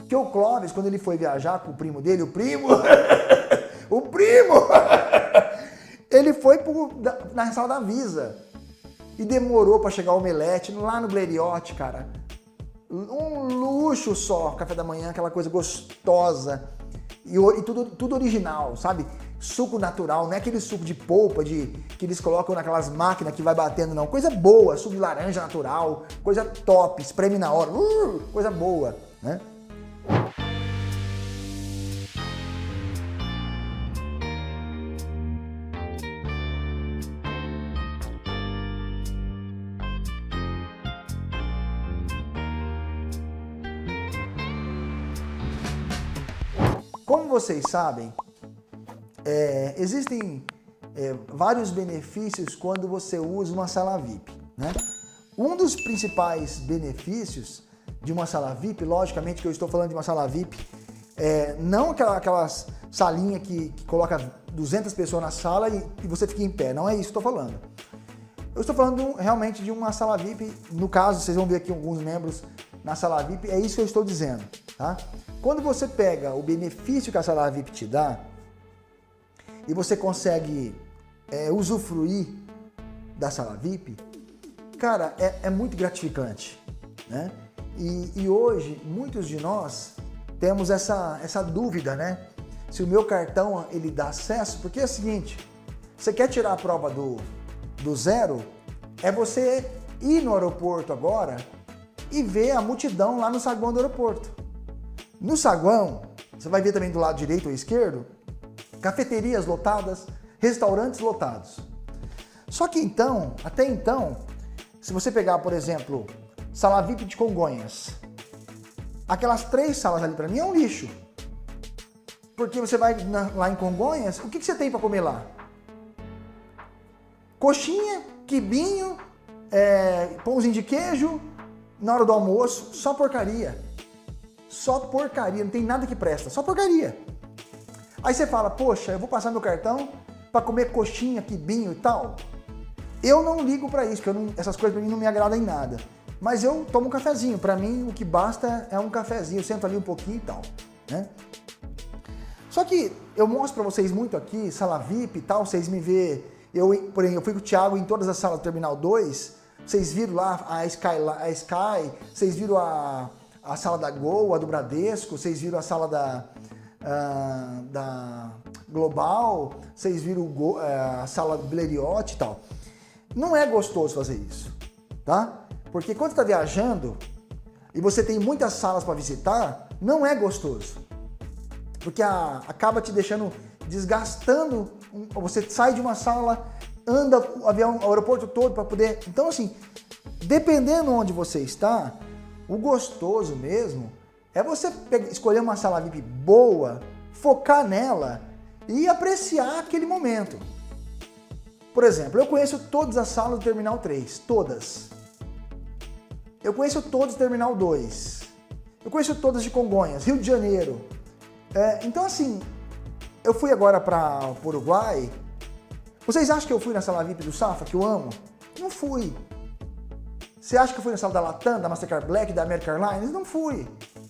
Que o Clóvis, quando ele foi viajar com o primo dele, o primo, ele foi na sala da Visa e demorou para chegar o omelete lá no Blériot, cara. Um luxo só, café da manhã, aquela coisa gostosa e tudo original, sabe? Suco natural, não é aquele suco de polpa que eles colocam naquelas máquinas que vai batendo, não. Coisa boa, suco de laranja natural, coisa top, espreme na hora, coisa boa, né? Como vocês sabem, existem vários benefícios quando você usa uma sala VIP, né? Um dos principais benefícios de uma sala VIP, logicamente que eu estou falando de uma sala VIP, não aquelas salinhas que coloca 200 pessoas na sala e você fica em pé, não é isso que eu estou falando. Eu estou falando realmente de uma sala VIP, no caso, vocês vão ver aqui alguns membros na sala VIP, é isso que eu estou dizendo, tá? Quando você pega o benefício que a sala VIP te dá e você consegue usufruir da sala VIP, cara, é muito gratificante, né? E hoje, muitos de nós temos essa dúvida, né? Se o meu cartão ele dá acesso, porque é o seguinte, você quer tirar a prova do zero, é você ir no aeroporto agora e ver a multidão lá no saguão do aeroporto. No saguão, você vai ver também do lado direito ou esquerdo, cafeterias lotadas, restaurantes lotados. Só que então, até então, se você pegar, por exemplo, sala VIP de Congonhas, aquelas 3 salas ali para mim é um lixo. Porque você vai lá em Congonhas, o que você tem para comer lá? Coxinha, quibinho, pãozinho de queijo, na hora do almoço, só porcaria. Só porcaria, não tem nada que presta, só porcaria. Aí você fala, poxa, eu vou passar meu cartão para comer coxinha, quibinho e tal. Eu não ligo para isso, porque essas coisas para mim não me agradam em nada. Mas eu tomo um cafezinho, para mim o que basta é um cafezinho, eu sento ali um pouquinho e tal, né? Só que eu mostro para vocês muito aqui, sala VIP e tal, vocês me vê, por exemplo, eu fui com o Thiago em todas as salas do Terminal 2, vocês viram lá a Sky, vocês viram a sala da Gol, a do Bradesco, vocês viram a sala da Global, vocês viram a sala do Blériot e tal. Não é gostoso fazer isso, tá? Porque quando você está viajando e você tem muitas salas para visitar, não é gostoso. Porque acaba te deixando, desgastando, você sai de uma sala, anda o avião, o aeroporto todo para poder... Então assim, dependendo onde você está, o gostoso mesmo é você escolher uma sala VIP boa, focar nela e apreciar aquele momento. Por exemplo, eu conheço todas as salas do Terminal 3, todas. Eu conheço todas do Terminal 2. Eu conheço todas de Congonhas, Rio de Janeiro. Então assim, eu fui agora para o Uruguai. Vocês acham que eu fui na sala VIP do Safra, que eu amo? Não fui. Você acha que eu fui na sala da Latam, da Mastercard Black, da American Airlines? Não fui.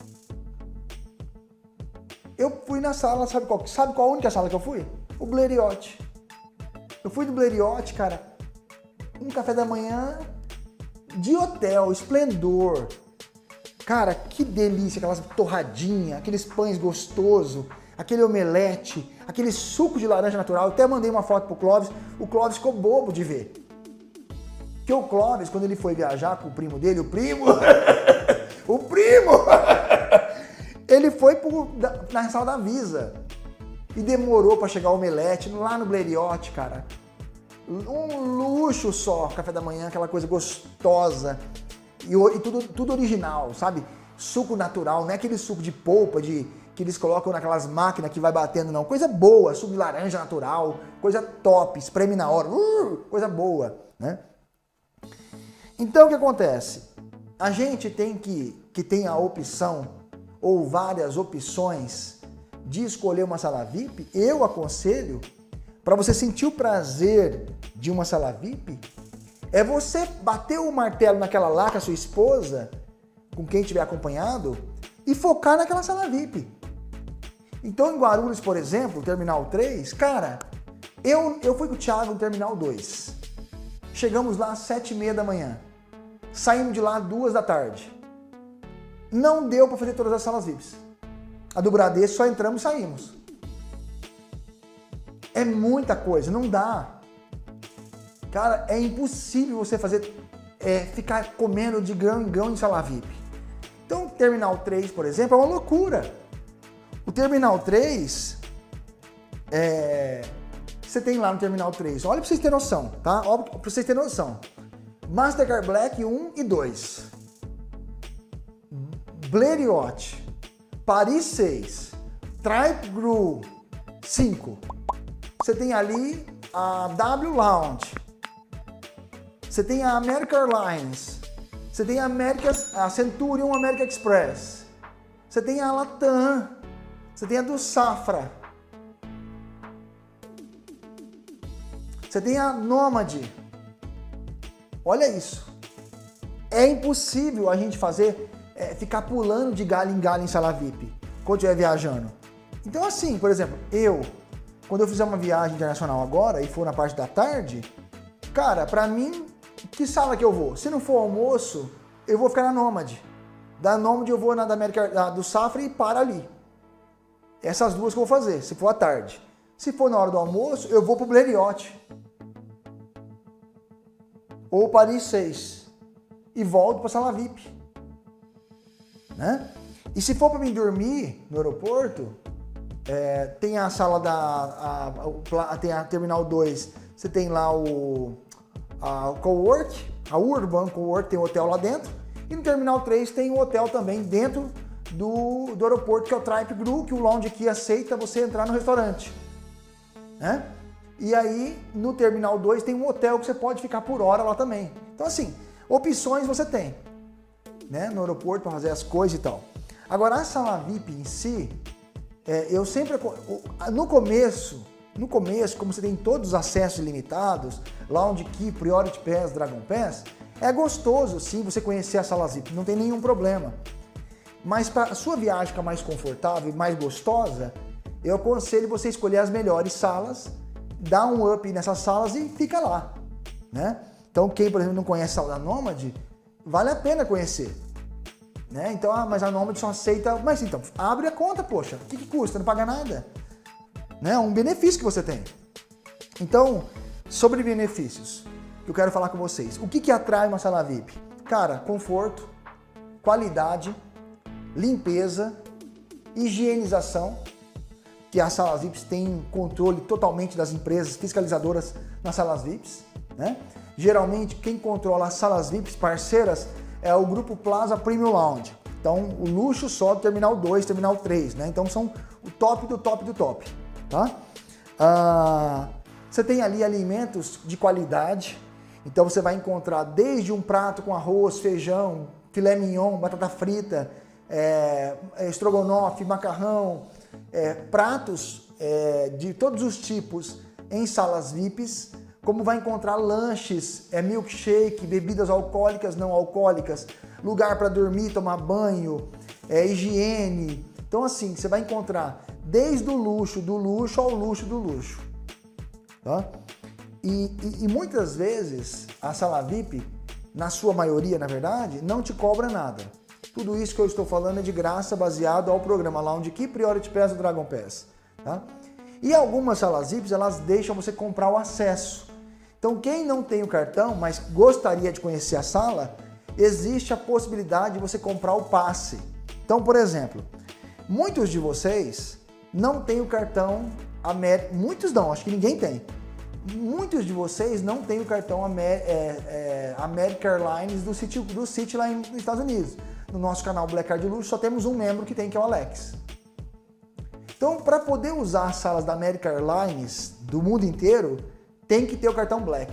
Eu fui na sala, sabe qual a única sala que eu fui? O Blériot. Eu fui do Blériot, cara, um café da manhã de hotel, esplendor. Cara, que delícia, aquelas torradinhas, aqueles pães gostosos, aquele omelete, aquele suco de laranja natural. Eu até mandei uma foto pro Clóvis, o Clóvis ficou bobo de ver. Porque o Clóvis, quando ele foi viajar com o primo dele, ele foi na sala da Visa e demorou para chegar o omelete lá no Blériot, cara. Um luxo só, café da manhã, aquela coisa gostosa e tudo original, sabe? Suco natural, não é aquele suco de polpa que eles colocam naquelas máquinas que vai batendo, não. Coisa boa, suco de laranja natural, coisa top, espreme na hora, coisa boa, né? Então o que acontece? A gente tem que tem a opção ou várias opções de escolher uma sala VIP. Eu aconselho, para você sentir o prazer de uma sala VIP, é você bater o martelo naquela lá com a sua esposa, com quem estiver acompanhado, e focar naquela sala VIP. Então, em Guarulhos, por exemplo, Terminal 3, cara, eu fui com o Thiago no Terminal 2. Chegamos lá às 7h30 da manhã. Saímos de lá às 2 da tarde. Não deu para fazer todas as salas VIPs. A do Bradesco só entramos e saímos. É muita coisa, não dá. Cara, é impossível você ficar comendo de grão em grão em sala VIP. Então, o Terminal 3, por exemplo, é uma loucura. O Terminal 3, você tem lá no Terminal 3, olha para vocês terem noção, tá? Para vocês terem noção. Mastercard Black 1 e 2. Blériot, Paris 6, Tripe Gru 5. Você tem ali a W Lounge. Você tem a American Airlines. Você tem a Centurion American Express. Você tem a Latam. Você tem a do Safra. Você tem a Nomad. Olha isso. É impossível a gente ficar pulando de galho em galho em sala VIP quando estiver viajando. Então assim, por exemplo, quando eu fizer uma viagem internacional agora e for na parte da tarde, cara, pra mim, que sala que eu vou? Se não for almoço, eu vou ficar na Nomad. Da Nomad eu vou na do Safra e para ali. Essas duas que eu vou fazer, se for à tarde. Se for na hora do almoço, eu vou pro Blériot. Ou Paris 6. E volto pra sala VIP. Né? E se for para mim dormir no aeroporto, tem a sala tem a Terminal 2, você tem lá a Cowork, a Urban Cowork, tem um hotel lá dentro, e no Terminal 3 tem um hotel também dentro do aeroporto, que é o Tripe Gru, que o lounge aqui aceita você entrar no restaurante. Né? E aí, no Terminal 2 tem um hotel que você pode ficar por hora lá também. Então assim, opções você tem, né, no aeroporto para fazer as coisas e tal. Agora, a sala VIP em si, eu sempre, no começo, como você tem todos os acessos ilimitados, Lounge Key, Priority Pass, Dragon Pass, é gostoso sim você conhecer as salas VIP, não tem nenhum problema. Mas para a sua viagem ficar mais confortável e mais gostosa, eu aconselho você escolher as melhores salas, dar um up nessas salas e fica lá, né? Então, quem, por exemplo, não conhece a sala da Nomad, vale a pena conhecer. Né? Então, mas a Nomad só aceita... Mas então, abre a conta, poxa. O que custa? Não paga nada. Né? É um benefício que você tem. Então, sobre benefícios, eu quero falar com vocês. O que atrai uma sala VIP? Cara, conforto, qualidade, limpeza, higienização, que as salas VIPs têm controle totalmente das empresas fiscalizadoras nas salas VIPs. Né? Geralmente, quem controla as salas VIPs parceiras é o Grupo Plaza Premium Lounge. Então, o luxo só do Terminal 2, Terminal 3, né? Então, são o top do top do top, tá? Você tem ali alimentos de qualidade. Então, você vai encontrar desde um prato com arroz, feijão, filé mignon, batata frita, estrogonofe, macarrão, pratos de todos os tipos em salas VIPs, como vai encontrar lanches, milkshake, bebidas alcoólicas, não alcoólicas, lugar para dormir, tomar banho, higiene. Então assim, você vai encontrar desde o luxo, do luxo ao luxo do luxo. Tá? E muitas vezes a sala VIP, na sua maioria, na verdade, não te cobra nada. Tudo isso que eu estou falando é de graça, baseado ao programa Lounge Key, Priority Pass e Dragon Pass. Tá? E algumas salas VIPs, elas deixam você comprar o acesso. Então, quem não tem o cartão, mas gostaria de conhecer a sala, existe a possibilidade de você comprar o passe. Então, por exemplo, muitos de vocês não têm o cartão América, muitos não, acho que ninguém tem. Muitos de vocês não têm o cartão American Airlines do City lá nos Estados Unidos. No nosso canal Black Card Luxo só temos um membro que tem, que é o Alex. Então, para poder usar as salas da American Airlines do mundo inteiro, tem que ter o cartão Black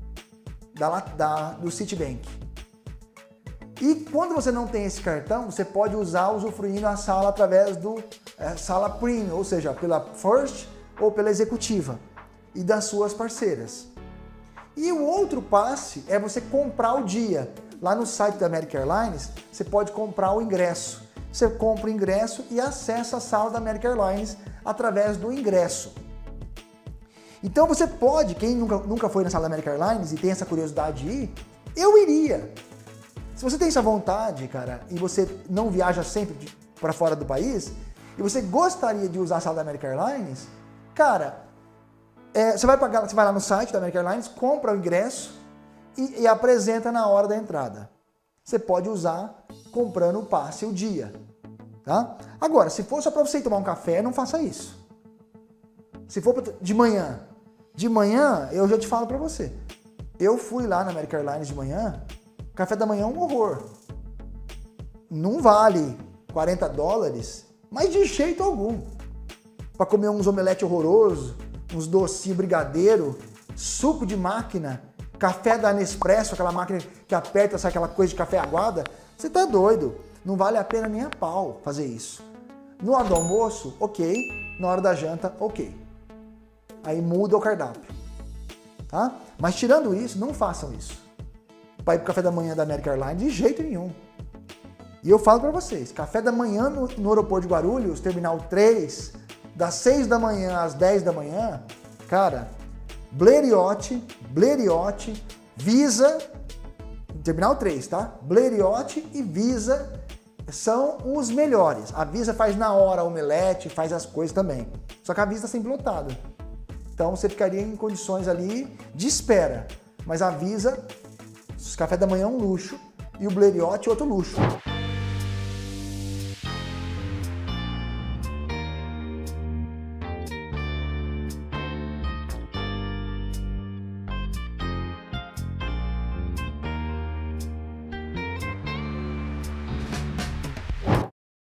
do Citibank. E quando você não tem esse cartão, você pode usufruindo a sala através do sala Premium, ou seja, pela First ou pela Executiva e das suas parceiras. E o outro passe é você comprar o dia. Lá no site da American Airlines, você pode comprar o ingresso. você compra o ingresso e acessa a sala da American Airlines através do ingresso. Então você pode, quem nunca foi na sala da American Airlines e tem essa curiosidade de ir, eu iria. Se você tem essa vontade, cara, e você não viaja sempre para fora do país, e você gostaria de usar a sala da American Airlines, cara, você vai lá no site da American Airlines, compra o ingresso e apresenta na hora da entrada. Você pode usar comprando o passe o dia, tá? Agora, se for só para você ir tomar um café, não faça isso. Se for de manhã, eu já te falo para você. Eu fui lá na American Airlines de manhã, café da manhã é um horror. Não vale $40, mas de jeito algum. Para comer uns omelete horroroso, uns docinhos brigadeiro, suco de máquina, café da Nespresso, aquela máquina que aperta, sai aquela coisa de café aguada, você tá doido. Não vale a pena nem a pau fazer isso. Na hora do almoço, ok. Na hora da janta, ok. Aí muda o cardápio. Tá? Mas tirando isso, não façam isso. Para ir pro café da manhã da American Airlines, de jeito nenhum. E eu falo para vocês, café da manhã no aeroporto de Guarulhos, terminal 3, das 6 da manhã às 10 da manhã, cara, Blériot, Visa, terminal 3, tá? Blériot e Visa são os melhores. A Visa faz na hora omelete, faz as coisas também. Só que a Visa está sempre lotada. Então você ficaria em condições ali de espera. Mas a Visa, o café da manhã é um luxo e o Blériot é outro luxo.